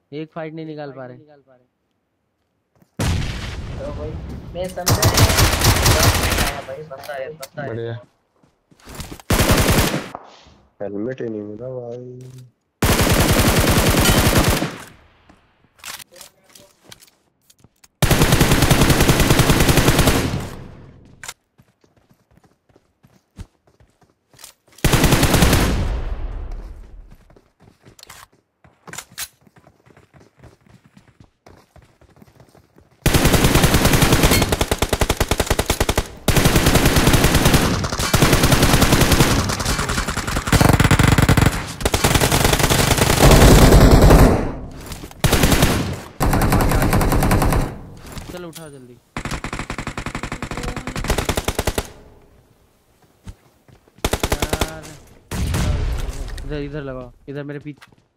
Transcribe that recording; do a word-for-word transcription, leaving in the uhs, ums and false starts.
एक फाइट नहीं निकाल पा रहे। तो भाई मैं समझा नहीं भाई, बंदा है बंदा है। बढ़िया। हेलमेट ही नहीं मिला भाई। चल उठा जल्दी। यार इधर इधर लगाओ, इधर मेरे पीछे।